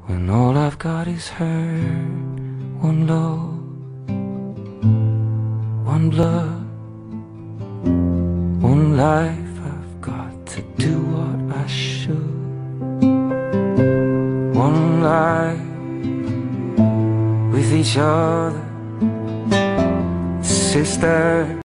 when all I've got is hurt. One love, one blood, one life. I've got to do what I should. One life with each other, sister.